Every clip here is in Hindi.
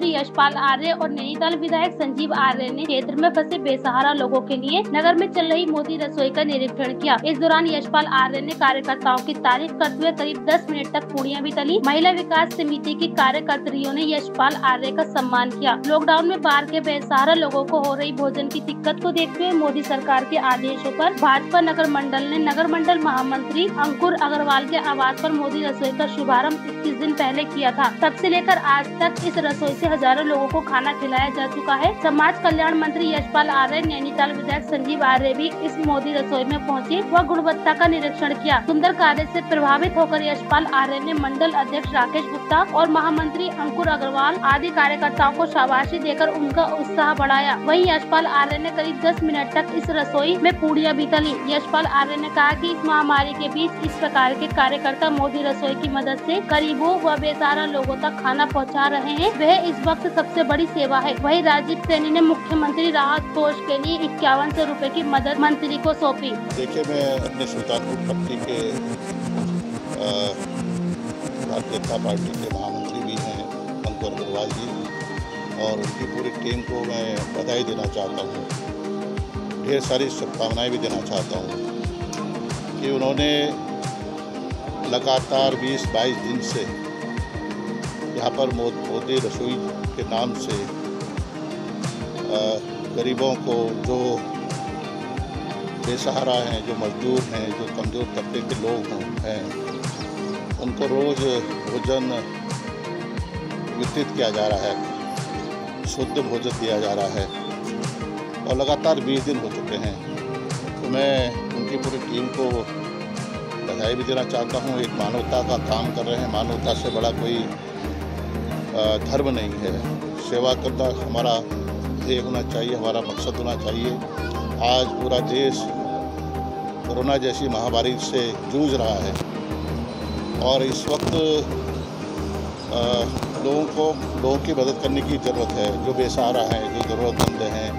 यशपाल आर्य और नैनीताल विधायक संजीव आर्य ने क्षेत्र में फंसे बेसहारा लोगों के लिए नगर में चल रही मोदी रसोई का निरीक्षण किया। इस दौरान यशपाल आर्य ने कार्यकर्ताओं की तारीफ करते हुए करीब 10 मिनट तक पूड़ियां भी तली। महिला विकास समिति की कार्यकर्त्रियों ने यशपाल आर्य का सम्मान किया। लॉकडाउन में बाहर के बेसहारा लोगों को हो रही भोजन की दिक्कत को देखते हुए मोदी सरकार के आदेशों पर भाजपा नगर मंडल ने नगर मंडल महामंत्री अंकुर अग्रवाल के आवास पर मोदी रसोई का शुभारंभ 21 दिन पहले किया था। तब से लेकर आज तक इस रसोई से हजारों लोगों को खाना खिलाया जा चुका है। समाज कल्याण मंत्री यशपाल आर्य, नैनीताल विधायक संजीव आर्य भी इस मोदी रसोई में पहुंचे व गुणवत्ता का निरीक्षण किया। सुंदर कार्य से प्रभावित होकर यशपाल आर्य ने मंडल अध्यक्ष राकेश गुप्ता और महामंत्री अंकुर अग्रवाल आदि कार्यकर्ताओं को शाबाशी देकर उनका उत्साह बढ़ाया। वहीं यशपाल आर्य ने करीब 10 मिनट तक इस रसोई में पूड़ियां भी तली। यशपाल आर्य ने कहा कि इस महामारी के बीच इस प्रकार के कार्यकर्ता मोदी रसोई की मदद से गरीबों व बेसहारा लोगों तक खाना पहुंचा रहे हैं। वह इस वक्त सबसे बड़ी सेवा है। वहीं राजीव सैनी ने मुख्यमंत्री राहत कोष के लिए 5100 रुपए की मदद मंत्री को सौंपी। देखिए, मैं अपने सुल्तानपुर पट्टी के भारतीय जनता पार्टी के महामंत्री भी हैं अंकुर अग्रवाल जी, और उनकी पूरी टीम को मैं बधाई देना चाहता हूँ। ढेर सारी शुभकामनाएं भी देना चाहता हूँ कि उन्होंने लगातार 20-22 दिन से यहाँ पर मोदी रसोई के नाम से गरीबों को, जो बेसहारा हैं, जो मजदूर हैं, जो कमज़ोर तबके के लोग हैं, उनको रोज़ भोजन वितरित किया जा रहा है, शुद्ध भोजन दिया जा रहा है और लगातार 20 दिन हो चुके हैं। तो मैं उनकी पूरी टीम को बधाई भी देना चाहता हूँ। एक मानवता का काम कर रहे हैं। मानवता से बड़ा कोई धर्म नहीं है। सेवा करना हमारा ध्येय होना चाहिए, हमारा मकसद होना चाहिए। आज पूरा देश कोरोना जैसी महामारी से जूझ रहा है और इस वक्त लोगों की मदद करने की ज़रूरत है। जो बेसहारा हैं, जो ज़रूरतमंद हैं,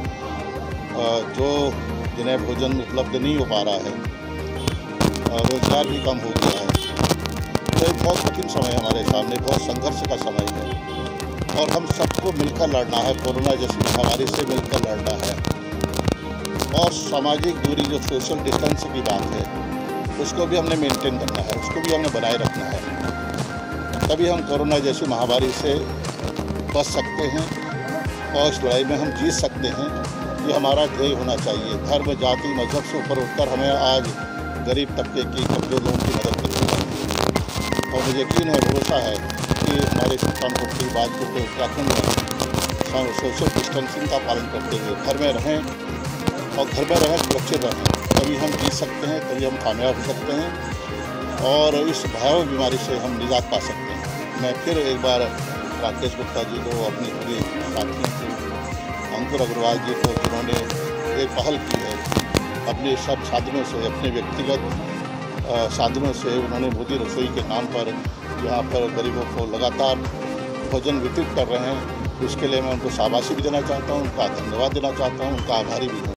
जिन्हें भोजन उपलब्ध नहीं हो पा रहा है, रोजगार भी कम हो गया है। तो एक बहुत कठिन समय हमारे सामने, बहुत संघर्ष का समय है और हम सबको मिलकर लड़ना है। कोरोना जैसी महामारी से मिलकर लड़ना है और सामाजिक दूरी, जो सोशल डिस्टेंस की बात है, उसको भी हमने मेंटेन करना है, उसको भी हमने बनाए रखना है। तभी हम कोरोना जैसी महामारी से बच सकते हैं और इस लड़ाई में हम जीत सकते हैं। ये हमारा ध्येय होना चाहिए। धर्म, जाति, मजहब से ऊपर उठकर हमें आज गरीब तबके की, कमजोर लोगों की मदद करनी चाहिए। और मुझे यकीन है, भरोसा है कि हमारे सुल्तानपुर की बात को उत्तराखंड में सोशल डिस्टेंसिंग का पालन करते हुए घर में रहें और घर में रहें, सुरक्षित रहें। तभी हम जीत सकते हैं, तभी हम कामयाब हो सकते हैं और इस भयावह बीमारी से हम निजात पा सकते हैं। मैं फिर एक बार राकेश गुप्ता जी को, अपनी पूरी साथियों को, अंकुर अग्रवाल जी को, जिन्होंने एक पहल की है, अपने सब साधनों से, अपने व्यक्तिगत साधनों से उन्होंने मोदी रसोई के नाम पर यहाँ पर गरीबों को लगातार भोजन वितरित कर रहे हैं। उसके लिए मैं उनको शाबाशी भी देना चाहता हूँ, उनका धन्यवाद देना चाहता हूँ, उनका आभारी भी हूँ।